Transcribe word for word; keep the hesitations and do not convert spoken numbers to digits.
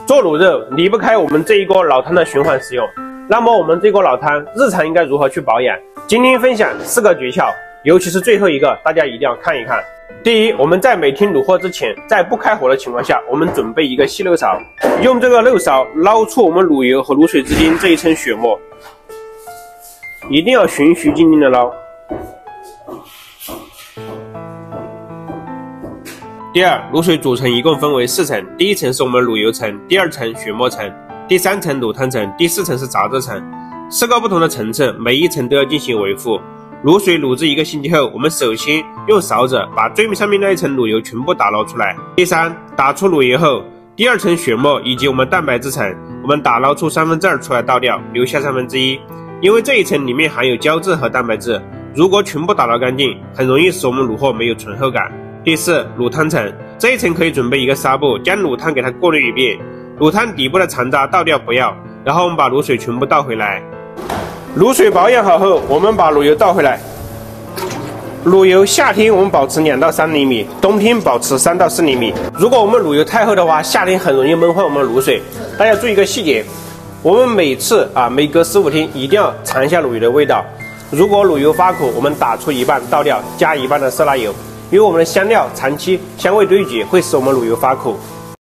做卤肉离不开我们这一锅老汤的循环使用。那么我们这锅老汤日常应该如何去保养？今天分享四个诀窍，尤其是最后一个，大家一定要看一看。第一，我们在每天卤货之前，在不开火的情况下，我们准备一个细漏勺，用这个漏勺捞出我们卤油和卤水之间这一层血沫，一定要循序渐进的捞。第二，卤水组成一共分为四层，第一层是我们卤油层，第二层血沫层，第三层卤汤层，第四层是杂质层，四个不同的层次，每一层都要进行维护。卤水卤制一个星期后，我们首先用勺子把最上面那一层卤油全部打捞出来。第三，打出卤油后，第二层血沫以及我们蛋白质层，我们打捞出三分之二出来倒掉，留下三分之一，因为这一层里面含有胶质和蛋白质，如果全部打捞干净，很容易使我们卤货没有醇厚感。第四，卤汤层，这一层可以准备一个纱布，将卤汤给它过滤一遍，卤汤底部的残渣倒掉不要，然后我们把卤水全部倒回来。卤水保养好后，我们把卤油倒回来。卤油夏天我们保持两到三厘米，冬天保持三到四厘米。如果我们卤油太厚的话，夏天很容易闷坏我们卤水。大家注意一个细节，我们每次啊每隔十五天一定要尝一下卤油的味道。如果卤油发苦，我们打出一半倒掉，加一半的色拉油，因为我们的香料长期香味堆积会使我们卤油发苦。